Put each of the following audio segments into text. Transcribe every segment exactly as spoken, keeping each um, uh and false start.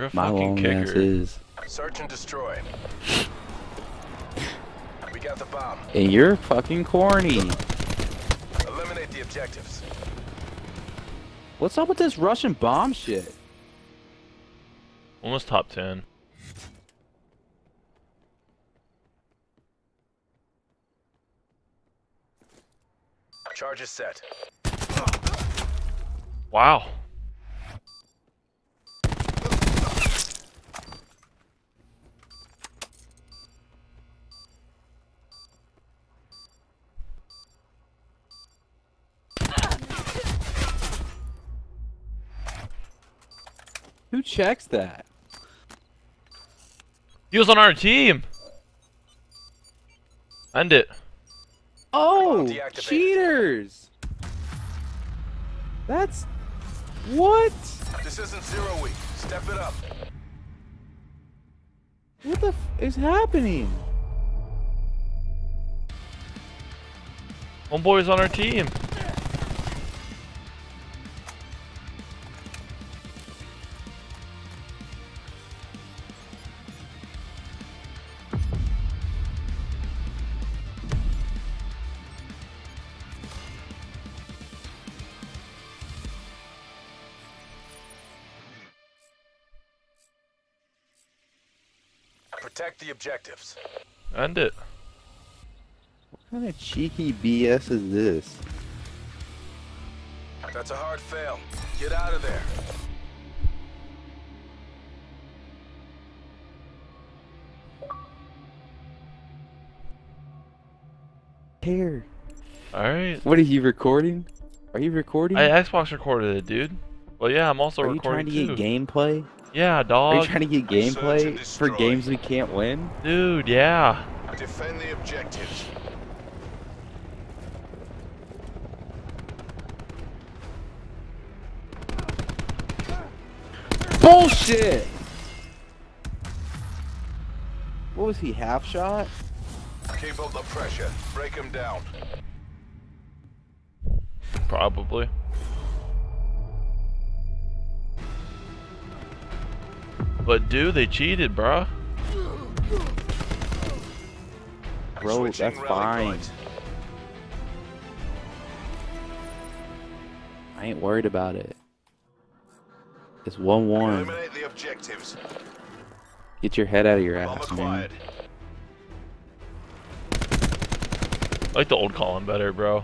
a My fucking long kicker. ass is. Search and destroy. We got the bomb. And you're fucking corny. Eliminate the objectives. What's up with this Russian bomb shit? Almost top ten. Charge is set. Wow. Who checks that? He was on our team. End it. Oh, Deactivated. cheaters! That's... What? This isn't zero week. Step it up. What the f is happening? Homeboy's on our team. Protect the objectives. End it. What kind of cheeky B S is this? That's a hard fail. Get out of there. Here. Alright. What are you recording? Are you recording? I Xbox recorded it, dude. Well, yeah, I'm also Are you recording trying to too. get gameplay? Yeah, Are dog. you trying to get Search and gameplay for destroy. games we can't win? Dude, yeah. Defend the objectives. Bullshit! What was he, half shot? Keep up the pressure. Break them down. Probably. But dude, they cheated, bruh. Bro, Switching that's rally fine. point. I ain't worried about it. It's one one. Eliminate the objectives. Get your head out of your Bomb ass, man. acquired. I like the old Colin better, bro.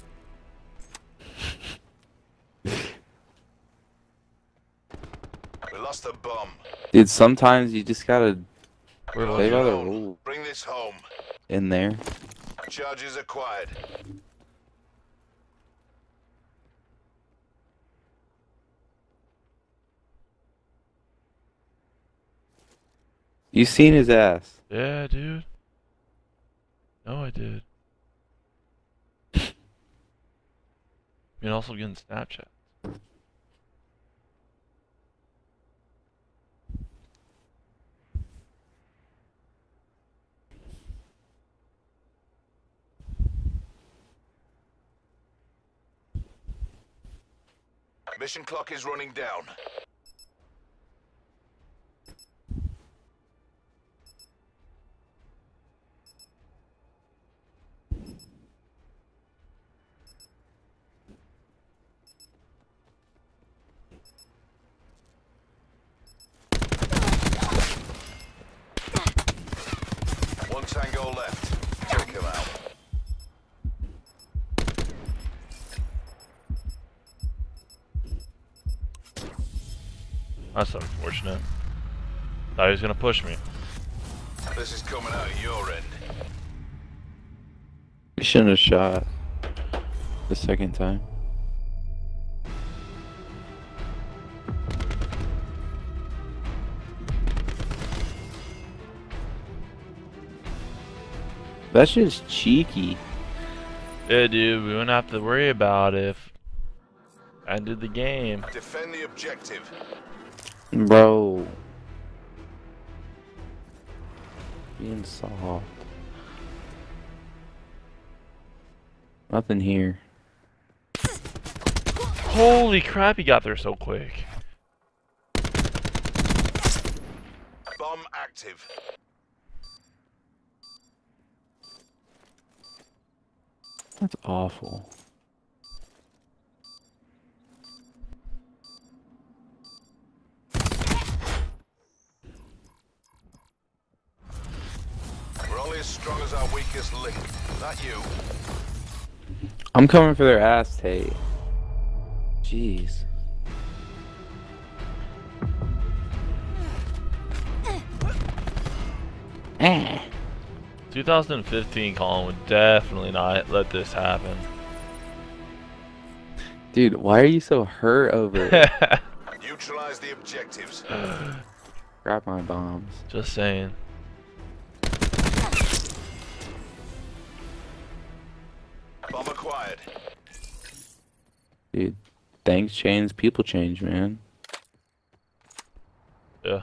We lost the bomb. Dude, sometimes you just gotta We're play lucky. by the Alone. rules Bring this home. in there. Charges acquired. You seen his ass. Yeah, dude. No, I did. And also getting Snapchat. Mission clock is running down. One tango left. Check him out. That's unfortunate. Thought he was gonna push me. This is coming out of your end. You shouldn't have shot the second time. That's just cheeky. Yeah, dude, we wouldn't have to worry about it if I ended the game. Defend the objective. Bro. Being soft. Nothing here. Holy crap, he got there so quick. objective. That's awful. We're only as strong as our weakest link. Not you. I'm coming for their ass, Tate. Jeez. Eh. twenty fifteen Colin would definitely not let this happen. Dude, why are you so hurt over it? Neutralize the objectives. Grab my bombs. Just saying. Bomb acquired. Dude, things change, people change, man. Yeah.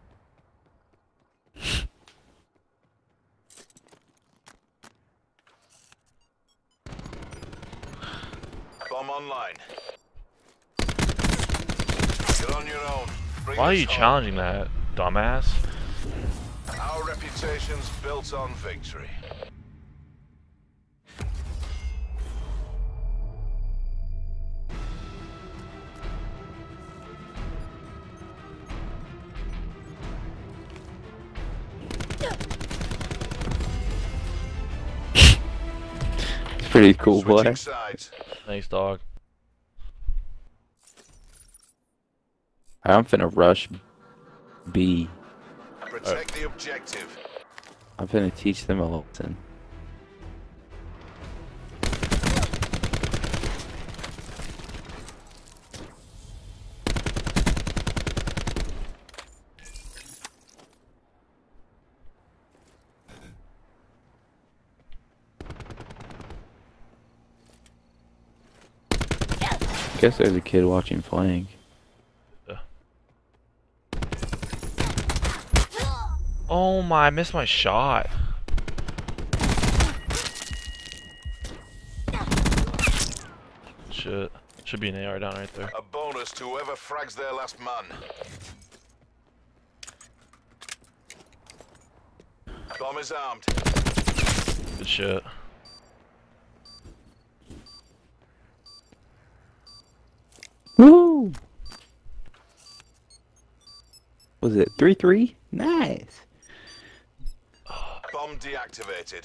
Bomb online. Get on your own. Bring Why are us you home. challenging that, dumbass? Our reputation's built on victory. It's pretty cool, boy. Switching sides. Thanks, dog. I'm finna rush B. Protect the objective. I'm finna teach them a lesson. Guess there's a kid watching flank. Oh my, I missed my shot. Shit. Should be an A R down right there. A bonus to whoever frags their last man. Bomb is armed. Good shit. Woo! Was it three three? Nice. Bomb deactivated.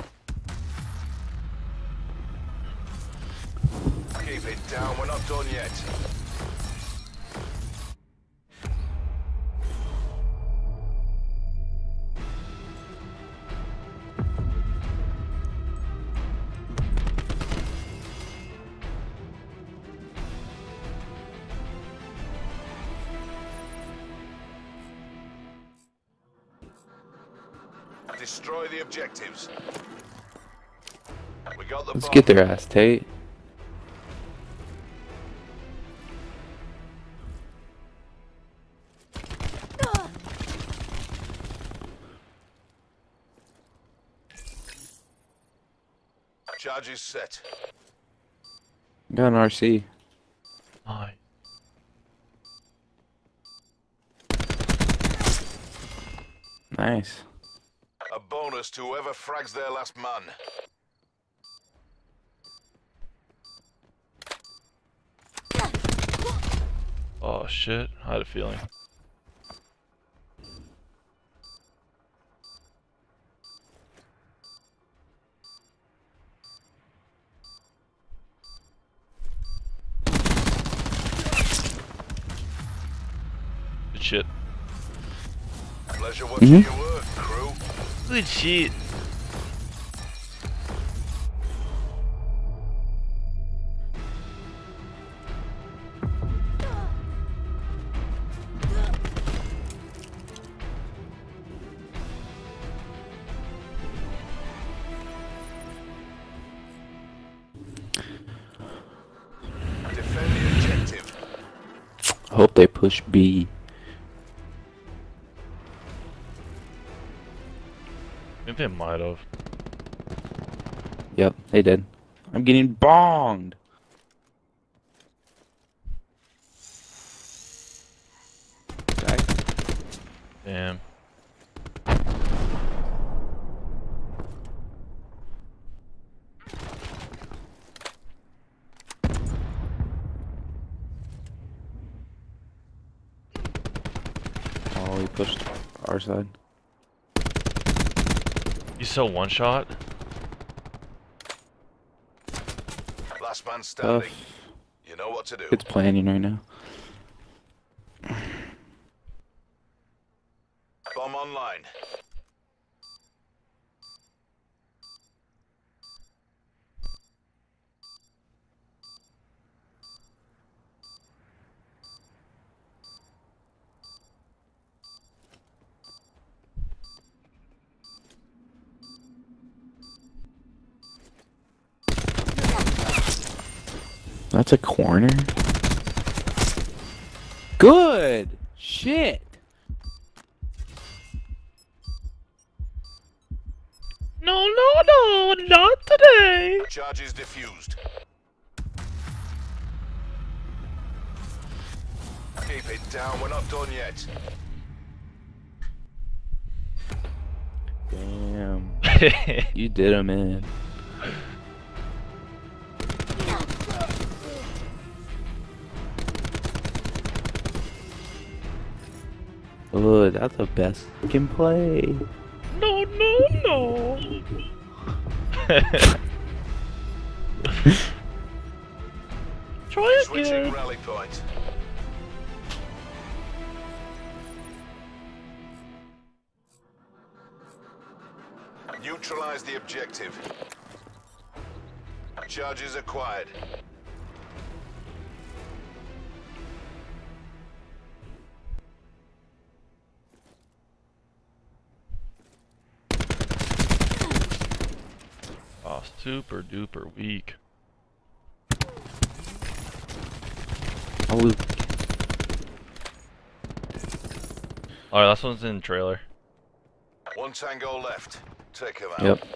Keep it down, we're not done yet. Destroy the objectives. We got the Let's bomb. get their ass, Tate. Charge is set. Got an R C. Nice. Nice. A bonus to whoever frags their last man. Oh shit, I had a feeling. Good shit. Pleasure watching Mhm. your work, crew. Good shit. Defend the objective. Hope they push B. I think they might have. Yep, they did. I'm getting bonged. Damn. pushed our side. You still one shot? Last man standing. Tough. You know what to do. It's planning right now. Bomb online. That's a corner. Good shit. No, no, no, not today. Charge is diffused. Keep it down, we're not done yet. Damn. You did him in. Oh, that's the best you can play. No, no, no. Try Switching again. rally point. Neutralize the objective. Charges acquired. Oh, super duper weak. Oh, Alright, last one's in trailer. One tango left. Take him out. yep.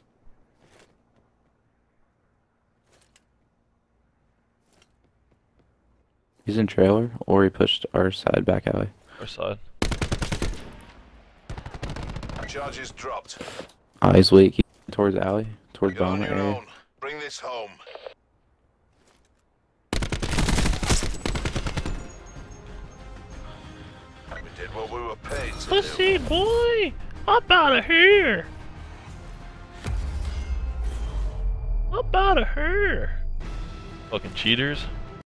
He's in trailer, or he pushed our side back alley. Our side. Charges dropped. Ah, he's weak. He, towards alley, towards You're on bomber your area. own. Bring this home. We did what we were paid to do. Pussy boy! Up out of here! Up out of here! Fucking cheaters.